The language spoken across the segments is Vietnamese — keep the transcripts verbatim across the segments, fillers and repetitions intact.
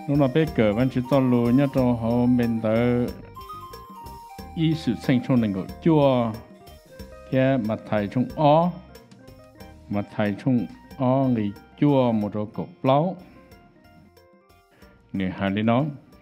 lúc nào biết cờ vẫn chỉ cho lùi nhá cho họ bên tới ý sự sinh trong này của chua thế mà thầy trong ó mà thầy trong ó người chua một đồ cột lâu nè hai đứa nó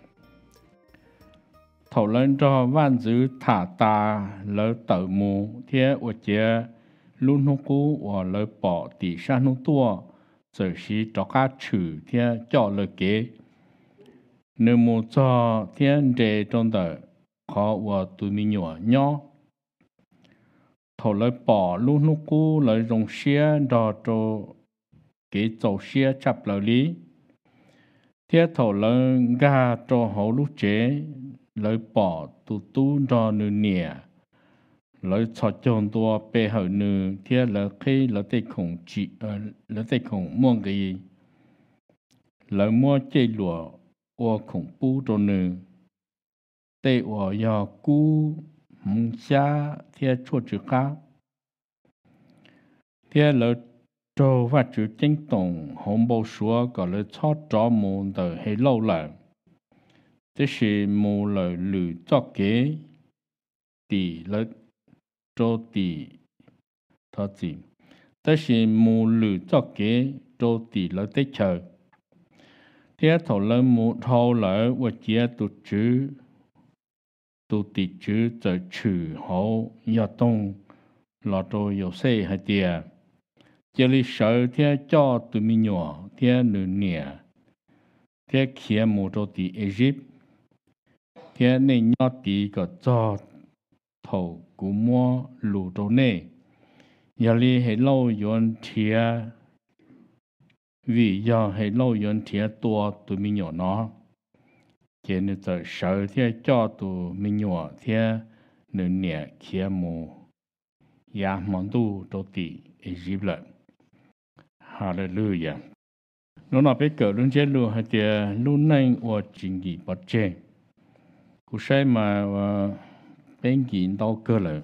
thầu lên cho văn dữ thả ta lỡ tự mù thế ở chế luôn không cú và lỡ bỏ tỷ sang không tua giờ chỉ cho cá trừ thế cho lỡ kế nếu mua cho thiên đề trong đời khó và tụi mình nhỏ nhỏ thầu lỡ bỏ luôn không cú lỡ dùng xe đò cho cái dầu xe chập lỡ lý thế thầu lỡ ga cho hậu lúc chế lỡ bỏ tụ tu cho nữ nè lỡ cho chôn tua bê hậu nữ thế lỡ khi lỡ tây khủng chỉ lỡ tây khủng mua cái lỡ mua chơi lụa và khủng bố cho nữ tây và do cú mông xa thế chua chữ khác thế lỡ cho phát chữ chính tổng hồng bầu xua gọi là cho cho môn đời hay lâu lại thế là mù lời lử cho kế tỷ lợi cho tỷ thọ gì thế là mù lử cho kế cho tỷ lợi tế chờ thế thọ lợi mù thọ lợi và chia tụ chữ tụ tỷ chữ giờ chữ hậu ya tông là cho yêu xây hay tiề chỉ lý sợ thế cho tụi mình nhỏ thế nữ nè thế kia mù cho tỷ Egypt thế nên nhớ tí có cho thầu của mua lũ đồ nè giờ li hệ lâu yon thia vì giờ hệ lâu yon thia tua tụi mình nhỏ nó cho nên giờ sợ thế cho tụi mình nhỏ thế nên nè kia mù ya mong tu cho tí Egypt lại Hallelujah nó nói biết cỡ luôn chết luôn hay tiề luôn nay ở chính gì bắt chơi cú sai mà bên kiện đau cơ lại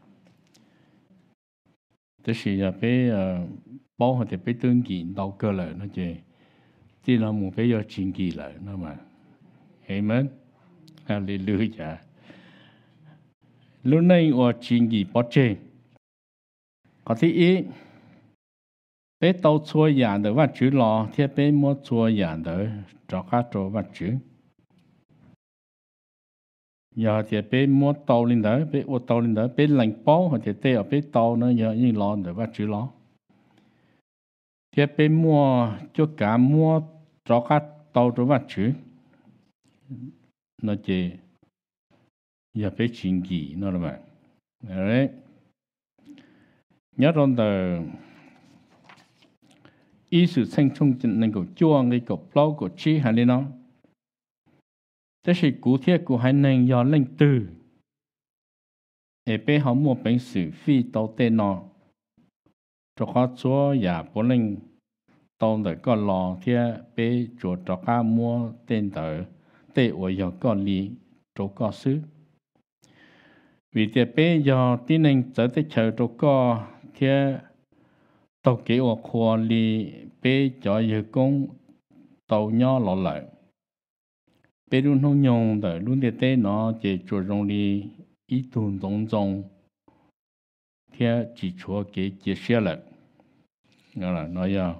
tức là bé bao hoặc là bé tương kiện đau cơ lại nó chứ thì là một bé giờ chính kỳ lại nó mà amen hallelujah lúc này ở chính kỳ bắt chơi có thể ý bé tàu chua dạng được vật chữ lò thì bé mua chua dạng được cho các chỗ vật chữ giờ thì bé mua tàu lên đó bé ô tàu lên đó bé lạnh bao hoặc thì tê ở bé tàu nó giờ như lò được vật chữ lò thì bé mua cho cả mua cho các tàu cho vật chữ nó chỉ giờ bé chính kỳ nó là vậy đấy nhớ trong tờ ý sự sinh trong nên của chuông cái của plau của chi hay là nó thế thì cụ thể của hai nên do linh từ để bé họ mua bệnh sự phi tàu tên nó cho họ chúa nhà bố linh tàu để có lò thì bé chuột cho họ mua tên tờ tệ ở giờ có lý cho có xứ vì thế bé do tin nên trở tới chờ cho có thì tàu kế ở khoa li bé cho giờ công tàu nhỏ lọ lại bé luôn không nhung đời luôn để té nó chỉ cho rong li ít tuần tổng tổng thì chỉ cho cái chia sẻ lại đó là nói ya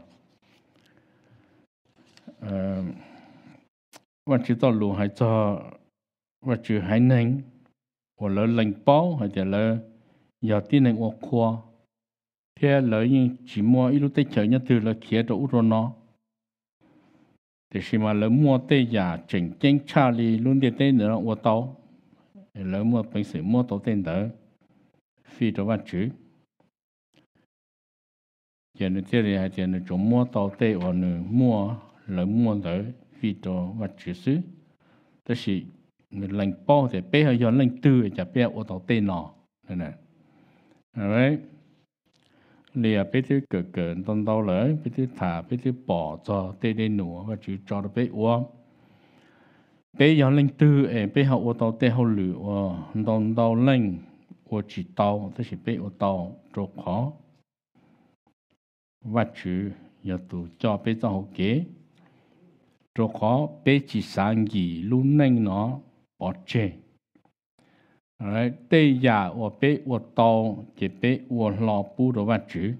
ờ vật chất tàu lúa hay cho vật chất hay nên hoặc là lạnh bao hay là giờ tin nên ở khoa thế lợi như chỉ mua ít lúc tết chờ nhất từ là kia đồ rồi nó thì khi mà lợi mua tết giả chỉnh chỉnh cha li luôn để tết nữa ở tàu lợi mua bình thường mua tàu tên đó phi cho vật chữ giờ này thế này giờ này chúng mua tàu tết ở nữa mua lợi mua đó phi cho vật chữ xứ đó là người lành bao thì bé hơi giờ lành tư chả bé ở tàu tên nọ này này alright lìa bé thứ cỡ cỡ tông đau lỡ bé thứ thả bé thứ bỏ cho tê đê nụ và chữ cho nó bé uống bé giờ lên tư em bé học ô tô tê hậu lử và tông đau lên và chỉ tàu tức là bé ô tô trộn khó và chữ giờ tụ cho bé cho hậu kế cho khó bé chỉ sáng gì luôn nên nó bỏ chê đấy tây giả và bé và tàu chỉ bé và lò bu đồ vật chữ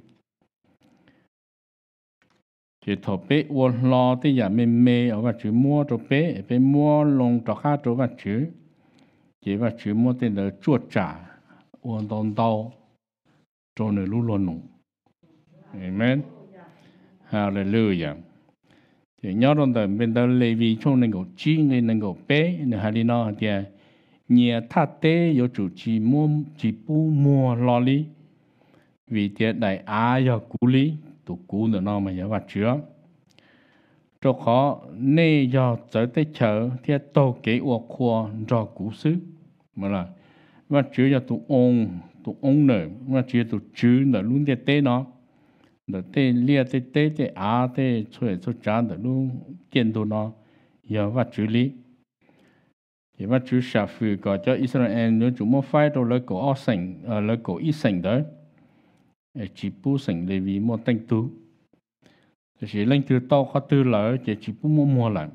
chỉ thọ bé và lò tây giả mê mê ở vật chữ mua đồ bé bé mua lông cho khác đồ vật chữ chỉ vật chữ mua tên là chuột trả và đòn tàu cho người luôn luôn nụ amen hallelujah thì nhớ trong đời bên đó lê vi trong nên có chi người nên có bé nên hay đi nó thì nhà thắt tế có chủ chỉ mua chỉ bu mua lo lý vì thế đại á do cú lý tụ cú nữa nó mà nhớ vật chứa cho khó nên do tới tới chợ thì tàu kế ở khoa do cú xứ mà là vật chứa do tụ ông tụ ông nữa vật chứa tụ chữ nữa luôn thế tế nó được tê lia tê tê tê á tê chơi chơi chán được luôn kiến đồ nó giờ vật chữ lý thì vật chữ sạp phù có cho Israel nếu chúng mua phải đồ lấy cổ ở sảnh ở lấy cổ ít sảnh đấy chỉ bu sảnh để vì mua tinh tú thì lên từ to khó từ lợi chỉ chỉ bu mua mua lại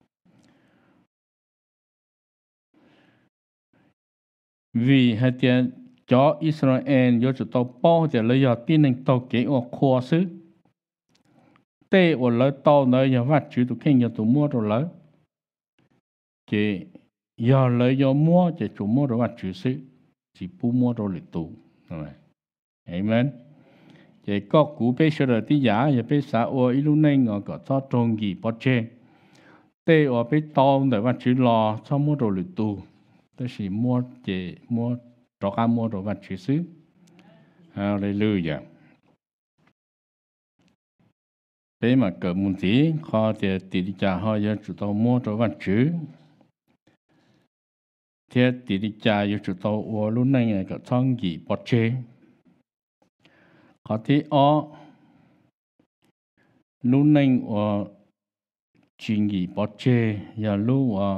vì hai tiền cho Israel do chủ tàu bao thì lấy giờ tin nên tàu kế ở khoa xứ tê ở lấy tàu nơi giờ vật chữ tụ kinh giờ tụ mua rồi lấy chỉ giờ lấy giờ mua chỉ chủ mua rồi vật chữ xứ chỉ bu mua rồi lịch tụ rồi amen chỉ có cú bé sơ rồi tí giả giờ bé xã ở ilu nên ở có cho trồng gì bỏ chê tê ở bé tàu để vật chữ lò cho mua rồi lịch tụ tức là mua chỉ mua cho cả mua đồ vật chữ xứ, hallelujah. Thế mà cỡ muốn gì, họ thì tỷ trả họ giờ chủ tàu mua đồ vật chữ, thế tỷ trả giờ chủ tàu ở lúc này cái trong gì bỏ chê, họ thì ở lúc này ở chuyện gì bỏ chê, giờ lúc ở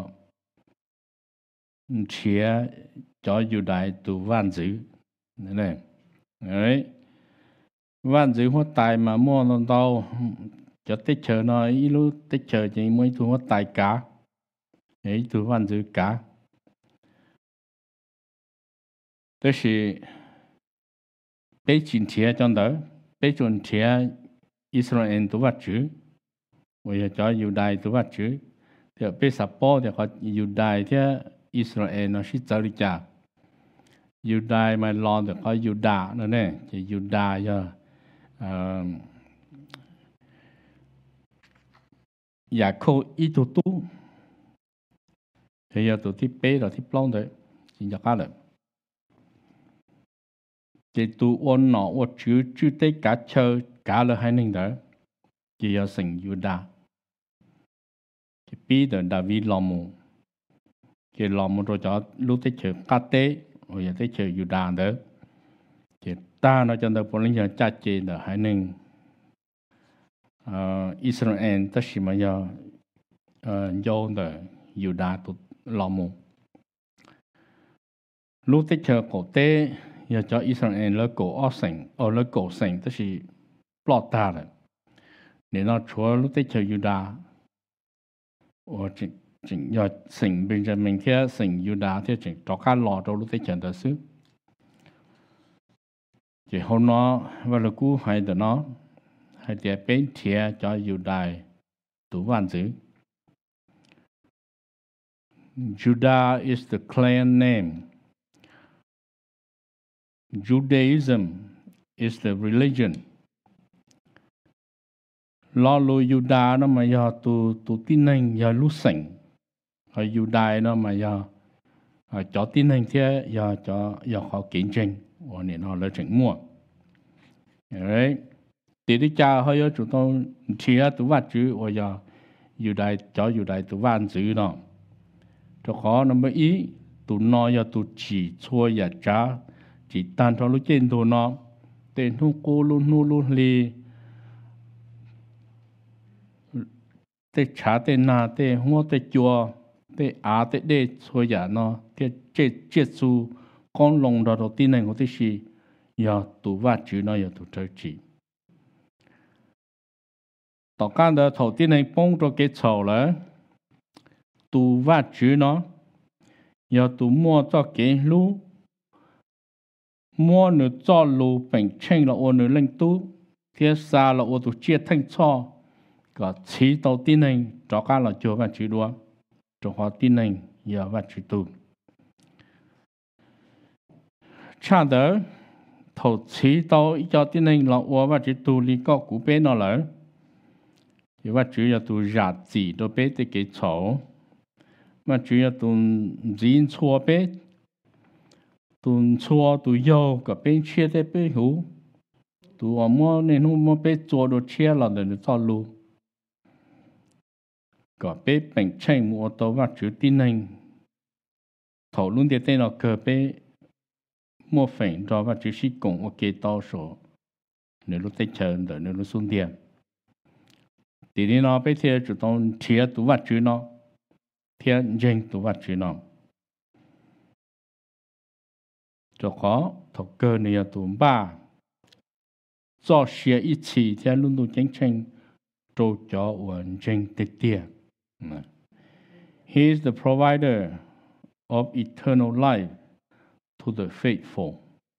chia cho dù đại tụ văn dữ này đấy văn dữ hoa tài mà mua nó đâu cho tết chờ nó ít lúc tết chờ chỉ mới thu hoa tài cả ấy tụ văn dữ cả đó là bé chín chia trong đó bé chuẩn chia Israel tụ vật chữ bây giờ cho dù đại tụ vật chữ thì bé sắp bỏ thì họ dù đại thì Israel nó sẽ trở đi chả Judah mà lo được có Judah nữa nè chỉ Judah cho giả khô ít tu tu thì giờ tụi tiếp bé rồi tiếp long đấy chỉ cho cá được chỉ tụ ôn nọ ôn chữ chữ tế cả chơi cả là hai ninh đó chỉ giờ thành Judah chỉ biết được David lo mù chỉ lo mù rồi cho lúc tế chơi cá tế rồi giờ tế chơi Judah đó chỉ ta nó cho được bốn linh giờ cha chế được hai ninh Israel tất nhiên mà giờ do được Judah tụ lo mù lúc tế chơi cổ tế giờ cho Israel lấy cổ ở thành ở lấy cổ thành tức là plot ta rồi để nó chúa lúc tế chơi Judah ở chỉ chỉ giờ thành Benjamin kia thành Judah thì chỉ cho cả lọ đâu lúc tế chơi đó xứ chỉ hôm nó và là cú hay đó nó hay để bên thiệt cho Judah tụ văn dữ Judah is the clan name. Judaism is the religion. Lo lo Judah nó mà giờ tu tu tin anh giờ lúc sảnh, ở Judah nó mà giờ cho tin anh thế giờ cho giờ họ kiến tranh, và nên họ lấy tranh mua. Đấy, thì đi cha họ giờ chúng tôi chia tu vật chữ, và giờ Judah cho Judah tu văn chữ đó. Cho khó nó mới ý tu nói giờ tu chỉ chua giờ cha chỉ tan cho lúc trên tu nó tên nu cô luôn nu luôn li tên cha tên na tên hoa tên chua tên á tên đê chua giờ nó tên chết chết su con lồng đó đầu tiên này của tên gì giờ tu vắt chữ nó giờ tu chơi chỉ tao can đó thầu tiên này bông cho cái sầu là tu vắt chữ nó giờ tu mua cho cái lú mua nữa cho lú bệnh chen là ô nữa lên tu thiết xa là ô tu chia thanh cho có chỉ đầu tiên này cho cả là chưa vắt chữ đua cho họ tiên này giờ vắt chữ tu cha đỡ thầu chỉ đầu cho tiên này là ô vắt chữ tu li có cú bé nó lại giờ vắt chữ giờ tu giả chỉ đồ bé thì cái chỗ mà chủ yếu tu diễn chua bé tu chua tu yêu cái bên chia thế bên hữu tu ở mua nên nó mua bé chua đồ chia là để nó cho lu cái bé bệnh chen mua tàu và chữ tin anh thầu luôn để tên là cái bé mua phèn cho và chữ sĩ cùng ok tao số nếu lúc tết chờ đợi nếu lúc xuống tiền thì đi nó bé thì chủ động chia tu và chữ nó thiên danh tu vật chữ nó cho khó thầu cơ này tu ba cho xe ít chỉ theo luôn tu chính tranh cho cho vận danh tiệt tiệt He is the provider of eternal life to the faithful.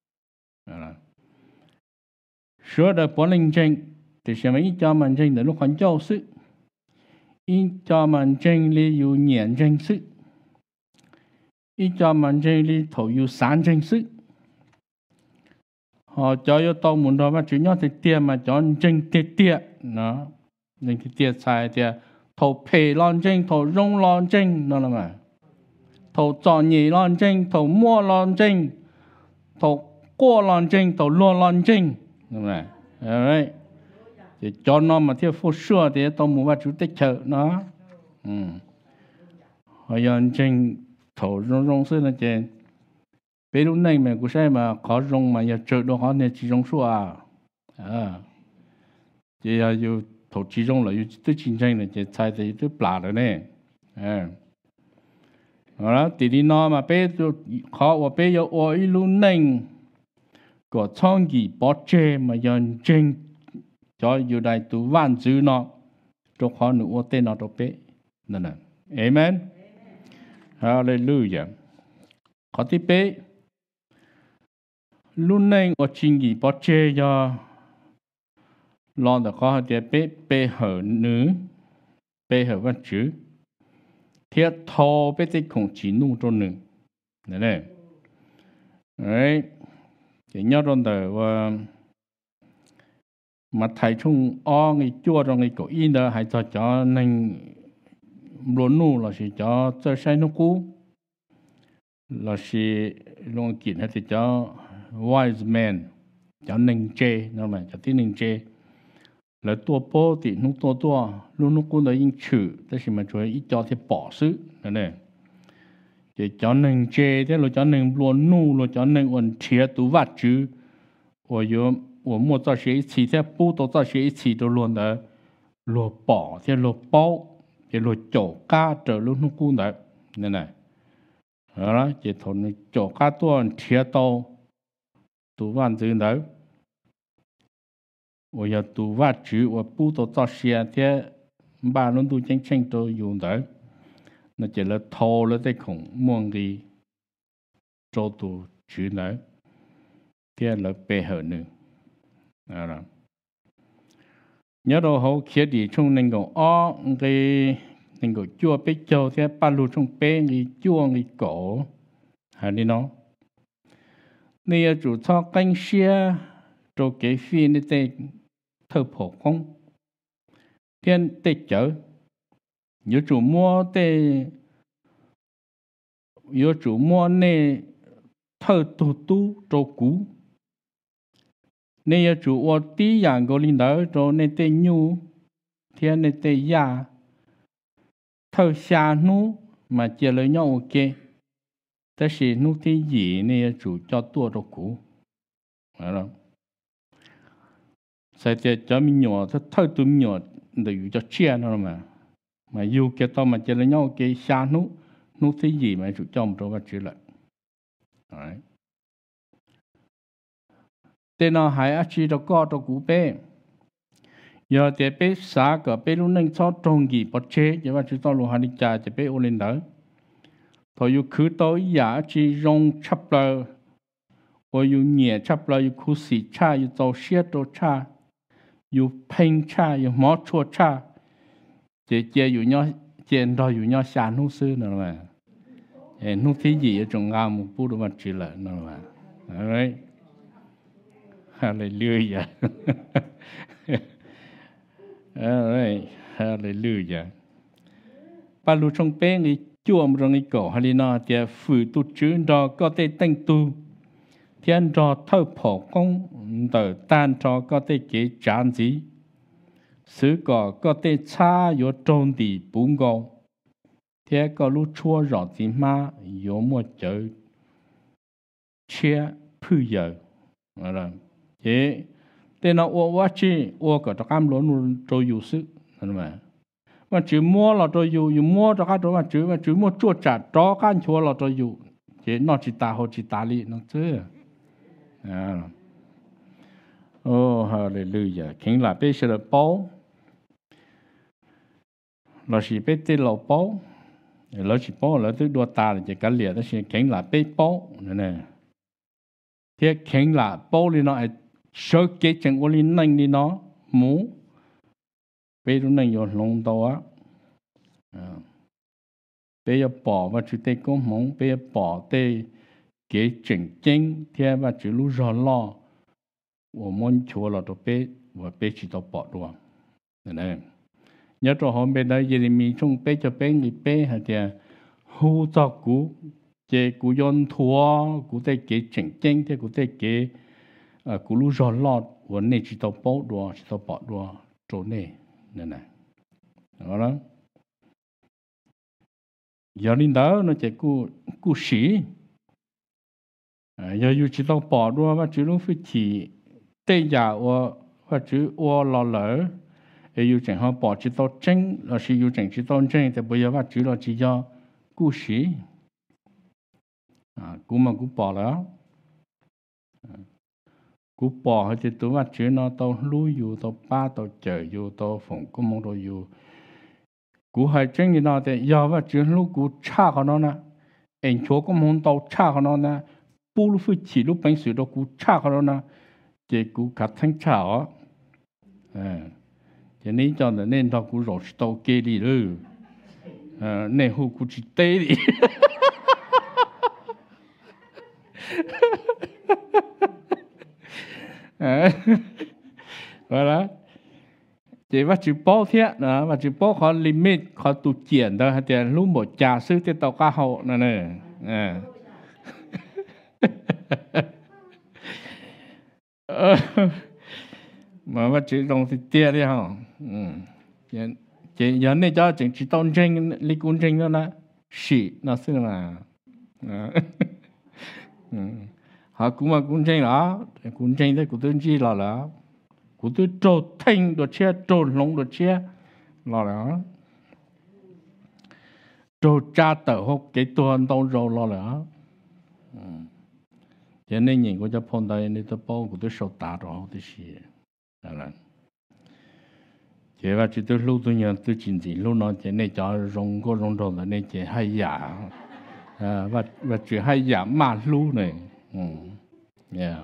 Sure the polling danh thì xem mấy cho mình danh để lúc còn châu sự ít cho mình tranh lý yu nhện tranh sức ít cho mình tranh lý thầu yu sáng tranh sức họ cho yu tao muốn đó mà chỉ nhớ thì tiền mà cho tranh tiệt tiệt nó nên cái tiệt sai tiệt thầu pay lon tranh thầu rong lon tranh nó là mà thầu chọn nhị lon tranh thầu mua lon tranh thầu qua lon tranh thầu luôn lon tranh đúng không đấy thì cho nó mà theo phô sure thì tao muốn vào chủ tịch chợ nó ừ họ dọn trên thổ rong rong xưa là trên bây lúc này mà cũng sai mà có rong mà giờ chợ đó họ nên chỉ rong số à à thì là yêu thổ chỉ rong là yêu tới chiến tranh là chỉ sai thì tới bả rồi nè à đó thì đi nó mà bây họ và bây giờ ở lúc này có trong gì bỏ chơi mà dọn trên cho yêu đại tu văn chữ nó cho họ nữa tên nó đó bé nên là amen hallelujah có tí bé lúc này ở chính gì bỏ chơi cho lo được có thể bé bé hở nữ bé hở văn chữ thiết thô bé thì không chỉ nụ cho nữ này này đấy thì nhớ trong đời và mà thầy chung o người chua trong người cổ in đó hay cho cho nên luôn nu là chỉ cho cho sai nó cũ là chỉ luôn kiện hay thì cho wise man cho nên chê nó mà cho tí nên chê là tua bố thì nó tua tua luôn nó cũng đã in chữ thế thì mà cho ít cho thì bỏ xứ này này thì cho nên chê thế là cho nên luôn nu là cho nên còn chia tú vặt chứ và yo我莫在学一起，在不都在学一起都论的落宝，在落包，在落脚家这路弄过来，奶奶，好了，就从那脚家端贴到读完之后，我要读完书，我不都在学的，把论都真正都用的，那就了套了在空梦的做读书呢，这了背后呢。À nhớ đâu hậu kia đi trong nên gọi ó cái nên gọi chua bé châu thế ba lô trong bé cái chua cái cổ hay đi nó này chủ cho canh xe cho cái phi này tê thợ phổ không thiên tê chở nhớ chủ mua tê nhớ chủ mua này thợ tu tu cho cũ nên chủ ở tí dạng của linh đạo cho nên tên nhu thiên nên tên ya thâu xa nu mà chia lời nhau ok thế thì nu tí gì nên chủ cho tua đồ cũ phải không sai thì cho mình nhỏ thế thâu tụi mình nhỏ để cho chia nó mà mà yêu cái tao mà chia lời nhau ok xa nu nu tí gì mà chủ cho một đồ vật chữ lại đấy tên nó hay chỉ đó có đó cũ bé giờ thì bé xã cái bé lúc nâng cho trồng gì bắt chế chứ mà chúng ta luôn hành đi trả thì bé ôn lên đó thôi yêu cứ tới giả chỉ rong chấp lờ or yêu nhẹ chấp lờ yêu cứ xì cha yêu tàu xe tàu cha yêu phanh cha yêu mót chua cha chế chế yêu nhau chế đó yêu nhau xa nô sư nữa mà nô thế gì ở trong ngao một bút mà chỉ là nữa mà alright hallelujah alright hallelujah ba lu trong bé này chua một trong cái cổ hay là thì phụ tu chữ đó có thể tăng tu thiên đó thâu phổ công từ tan cho có thể kế chán gì sự có có thể xa yếu trong đi bốn câu thế có lúc chua rõ gì mà yếu một chữ chia phu giờ là thế thế nó ô quá chi ô có trong cam luôn rồi yếu sức mà mà chữ mua là cho yêu yêu mua cho cái đó mà chữ mà chữ mua chua chả cho cái chua là cho yêu chỉ nó chỉ ta hoặc chỉ ta li nó chứ à oh hallelujah kính là bây giờ là bao là chỉ bây giờ là bao là chỉ bao là từ đua ta là chỉ cái liệt đó chỉ kính là bây bao này nè thế kính là bao li nó sơ kế chân của li nâng li nó mũ bây giờ nâng vô lông đầu á bây giờ bỏ và chủ tê công mong bây giờ bỏ tê kế chỉnh chính theo và chủ lúc rõ lo của môn chúa là đồ bé và bé chỉ đồ bỏ đồ này nhớ cho hôm bên đây giờ mình trong bé cho bé người bé hay thì hú cho cú chế cú yon thua cú tê kế chỉnh chính theo cú tê kế cú lúc rõ lo và này chỉ đồ bỏ đồ chỉ đồ bỏ đồ chỗ này này này đó giờ linh đó nó chỉ cú cú sĩ, giờ yêu chỉ tao bỏ đua mà chỉ lúc phải chỉ tây giả và và chữ và lò lỡ, yêu chẳng họ bỏ chỉ tao tranh, là chỉ yêu chẳng chỉ tao tranh thì bây giờ và chữ là chỉ cho cú sĩ, à cú mà cú bỏ đó, cú bỏ thì tôi và chữ nó tao lui yêu tao ba tao chờ yêu tao phụng cú mong tao yêu cú hay chân như nào thì giờ và chuyện lúc cú cha họ nó nè anh chúa có muốn tàu cha họ nó nè bu lúc phải chỉ lúc bánh sữa đó cú cha họ nó nè chỉ cú cắt thanh cha á à cho nên cho nên tao cú rồi tàu kê đi rồi à nên hú cú chỉ tê đi à vậy đó chỉว่าchữ bao thế đó và chữ bao họ limit họ tu triển đó hay là lúc một trà sư thì tàu cá hậu này nè à mà và chữ đồng thì tia đi hả chỉ chỉ giờ này cho chữ chữ tôn tranh lý quân tranh đó là sĩ nó xưa là họ cũng mà quân tranh đó quân tranh đấy của tôi chỉ là là cú tôi trâu thanh đồ chia trâu lông đồ chia lo đó trâu cha tờ hộp cái tuần tàu râu lo đó cho nên nhìn của cho phong đây nên tôi bao của tôi sầu tá rồi tôi xí là chế và chỉ tôi lúc tôi nhận tôi chính trị lúc nó chế này cho rong có rong rong là nên chế hay giả và và chỉ hay giả mà lúc này yeah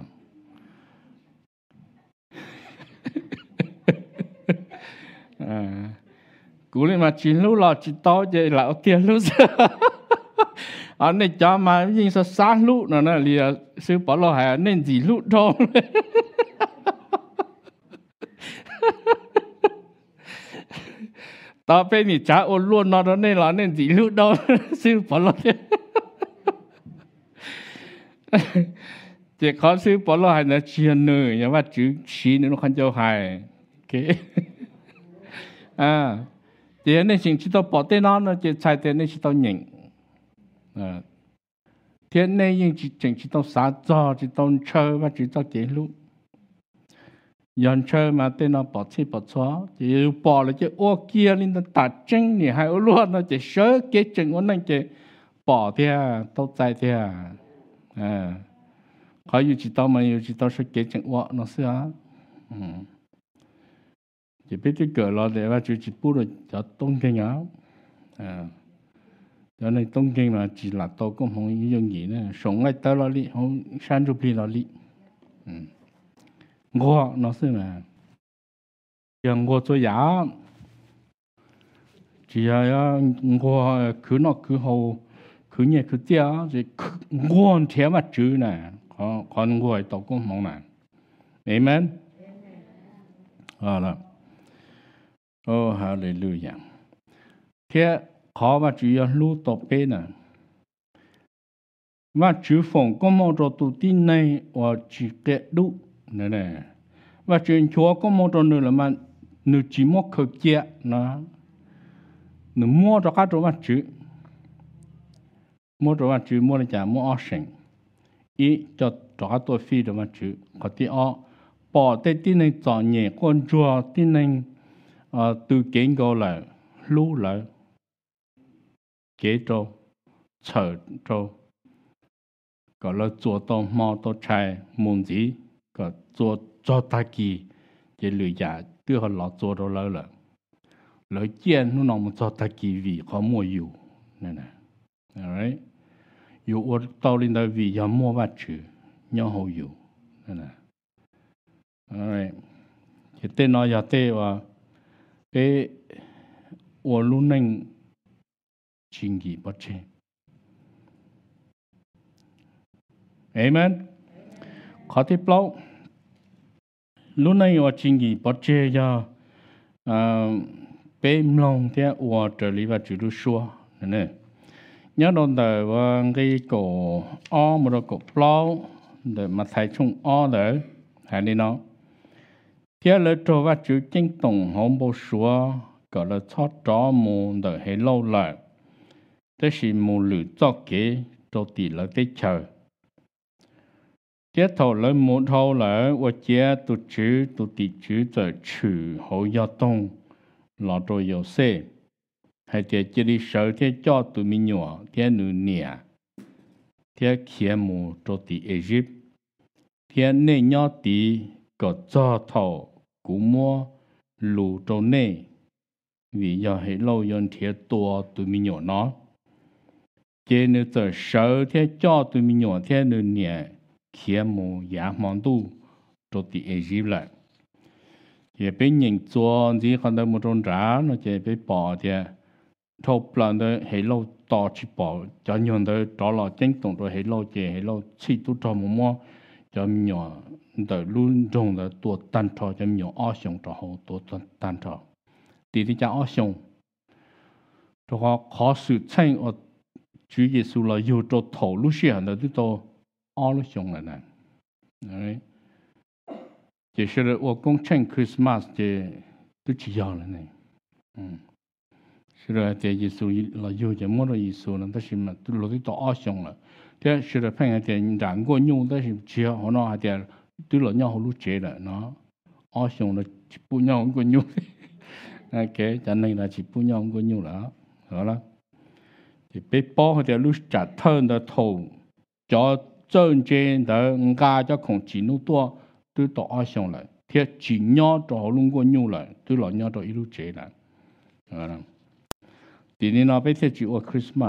à cú lên mà chỉ lúc lọ chỉ to vậy là tiền lúc anh này cho mà nhưng sao sáng lúc nữa nè liền sư bảo lo hay nên gì lúc đó tao bên này trả ôn luôn nó đó nên là nên gì lúc đó sư bảo lo chỉ có sư bảo lo hay là chuyện nữa nhưng mà chữ chỉ nữa nó không cho hay cái à thì nên chính chỉ tao bỏ tên nó nó chỉ sai tên nên chỉ tao nhận à thiên nên nhưng chỉ chính chỉ tao xả cho chỉ tao chơi và chỉ tao chế lúc dân chơi mà tên nó bỏ chi bỏ xóa chỉ bỏ là chỉ ô kia lên nó tạt chân thì hay ô luôn nó chỉ sớ cái chân của nó chỉ bỏ thì tao chạy thì à có yêu chỉ tao mà yêu chỉ tao sớ cái chân ô nó xưa chỉ biết cái cỡ lo để mà chú chỉ bút được cho tôn kinh áo à cho nên tôn kinh mà chỉ là tôi cũng không dùng gì nữa sống ngay tới lo đi không san chụp đi lo đi ngô nó xí mà giờ ngô cho giá chỉ là ngô cứ nó cứ hầu cứ nhẹ cứ tia thì ngô thế mà chữ này còn còn ngô tôi cũng không này amen à là oh hallelujah thế khó mà chỉ là lưu tập bên này và chữ phòng có một trò tụ tin này và chỉ kẹt đủ này này và chuyện chúa có một trò nữa là mà nữ chỉ một khởi kia nó nữ mua cho các chỗ mà chữ mua chỗ mà chữ mua là chả mua ở sinh ý cho cho các tôi phi đồ mà chữ có tí ở bỏ tới tin này chọn nhẹ con chùa tin này từ kiến go lại lưu lại kế trâu chờ trâu gọi là做到毛到菜mon子個做做大機嘅女家對佢老做到老了來見你那麼做大機為佢冇有呢呢 alright 有我到領導為要冇乜處要好有呢呢 alright 嘅電腦也對話俾我路能經濟不切Amen. Có tiếp lâu. Lúc này ở chính trị bắt chế cho bé lòng thì ở trở lại và chủ số này. Nhớ đồn đời và cái cổ o một cổ lâu để mà thấy chung o đấy hay đi nó. Thì là cho và chủ chính tổng hồng bộ số gọi là thoát rõ mù đời hay lâu lại. Thế thì mù lử cho kế cho tỷ là cái chờ. Tiếp thầu lấy một thầu lại, và chế tụ chữ, tụ tỷ chữ trở chữ hậu giao thông, là cho yếu xe. Hay thế chế đi sở thế cho tụ mình nhỏ, thế nữ nẻ. Thế kia mù cho tỷ Egypt. Thế nê nhỏ tỷ, có cho thầu, cú mua, lù cho nê. Vì do hệ lâu yon thế tùa tụ mình nhỏ nó. Chế nữ trở sở thế cho tụ mình nhỏ, thế nữ nẻ. Khi mù giá mong tu cho tỷ Egypt lại. Thì bên nhìn cho gì còn đâu một trong trả nó chỉ bị bỏ thì thâu plan đó hệ lâu to chỉ bỏ cho nhiều đó đó là chính tổng rồi hệ lâu chỉ hệ lâu chỉ tu cho một món cho nhỏ đời luôn trong đó tua tan trò cho nhỏ ở xong cho họ tua tan trò thì thì cha ở xong cho họ khó sự tranh ở Chúa Giêsu là yêu cho thầu lúc xưa đó thì tôi all xong rồi nè, đấy, chỉ là tôi cũng tranh Christmas thì tôi chỉ要了呢，嗯，是的，这耶稣了有这么多耶稣了，但是嘛，都落地到all xong了，这是的，朋友这两个用，但是只要好那还得对了nhau好路接了，喏，all xong了，不nhau個用，OK，cho nên là chỉ不nhau個用了，好了，thì bị bỏ cái lúc trả thân的头，叫真正的人家叫空气弄多，都到二上来，贴只鸟到弄个牛来，都老鸟到一路接来，啊，今年那边贴只我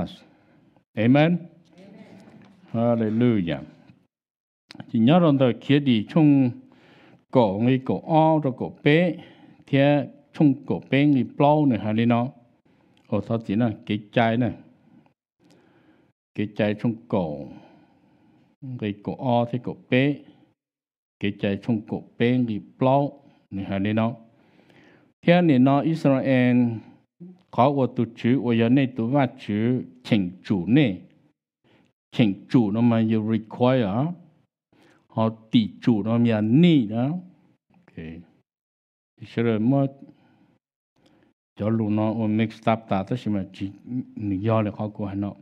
Christmas，Amen，Hallelujah。只鸟人的贴地从狗那狗凹到狗背，贴从狗背那包呢，还里呢，哦，他只呢给摘呢，给摘从狗。cái cổ o thì cổ bé cái trái trong cổ bé thì plau này hay nên nó theo nên nó Israel có một tổ chức ở nhà này tổ chức chữ chính chủ này chính chủ nó mà you require họ tỷ chủ nó mà need đó ok thì sẽ là mất cho lúc nó mixed up ta tức là chỉ do là họ của nó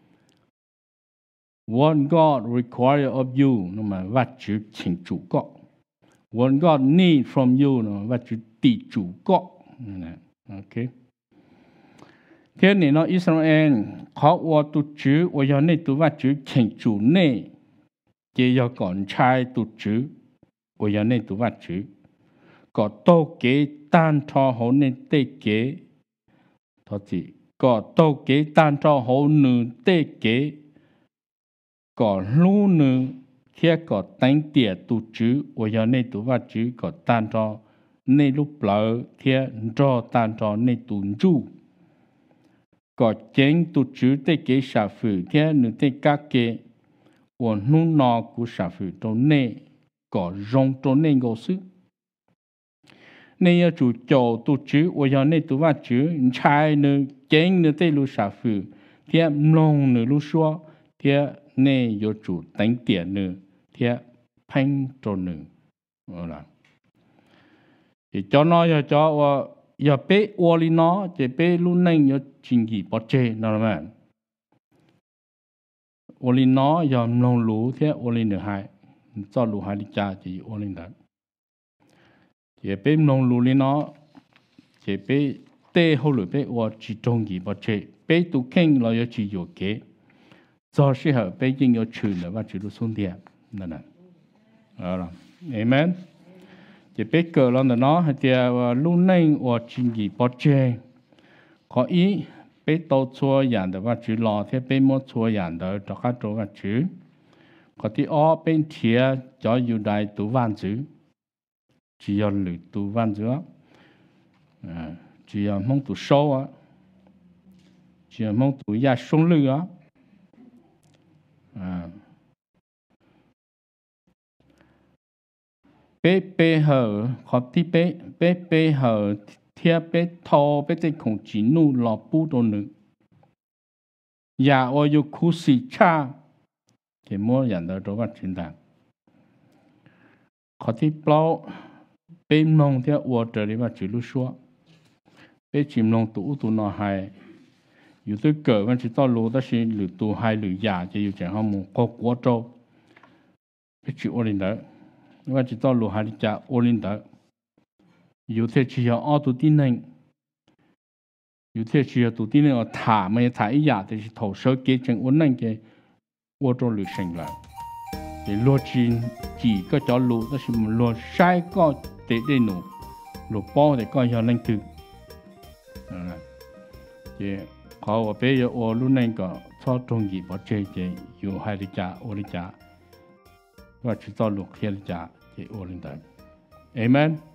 What God require of you, nó mà vật chữ chính chủ có. What God need from you, nó mà vật chữ tỷ chủ có. Ok. Thế nên nó Israel có qua tu chữ, và giờ này tu vật chữ chính chủ này, chỉ giờ còn trai tu chữ, và giờ này tu vật chữ. có tô kế tan cho hậu nên tê kế thôi chỉ có tô kế tan cho hậu nữ tê kế có lũ nữ khi có đánh tiệt tu chữ và giờ nên tu và chữ có tan cho nên lúc lỡ khi cho tan cho nên tu chu có chén tu chữ tê kế sản phụ khi nữ tê các kế và nu nọ của sản phụ trong nên có rong trong nên có sự nên要主教tu chữ và giờ nên tu và chữ trái nữ chén nữ tê lu sản phụ khi long nữ lu xóa thì nên有主đánh点呢，贴拼着呢，好啦。thì cho nó cho cho và giờ bé ô li nó chỉ bé lúc này giờ chính kỳ bỏ chơi nào mà ô li nó giờ lòng lú thế ô li nữa hai cho lú hai đi cha chỉ ô li đó chỉ bé lòng lú li nó chỉ bé tê hậu lú bé ô chỉ trong kỳ bỏ chơi bé tu khen là giờ chỉ有给做时候北京要去了，我去了松点，那那，好了 ，Amen。这北个了的呢，还得我路内我经济保证，可以北到错人的我去老天北没错人的，大家做我去，可啲二北贴就要来读万字，只要来读万字啊，嗯，只要蒙读少啊，只要蒙读也松率啊。à bé bé hở khó tí bé bé bé hở theo bé thò bé tây không chỉ nu lọ bút đồ nữa nhà ở yêu khu sĩ cha thì mua nhận được đồ vật chính đáng khó tí bao bé nông theo ở trời đi mà chỉ lúc xóa bé chìm nông tụ tụ nó hayอยู่ตัวเกิดมันจะต้องรู้ว่าสิ่งหรือตัวให้หรือยาจะอยู่จากห้องมุงก็กลัวโจไปชิโอลินเดอร์ว่าจะต้องรู้ให้จากโอลินเดอร์อยู่ที่ชีเอาอ้อตัวที่หนึ่งอยู่ที่ชีเอาตัวที่หนึ่งเอาถาไม่ถาอียาแต่是头手给整我那个我做旅行了你落进几个角路但是我落晒个得得努落包的个要能去嗯也เขาว่าไปอยู่โอรุ่นนั้นก็ชอบตรงกี่บ่เจเจอยู่ให้ดิจ่าโอริจ่าว่าจะต้องลูกเฮียดิจ่าเจโอรินเดอร์เอเมน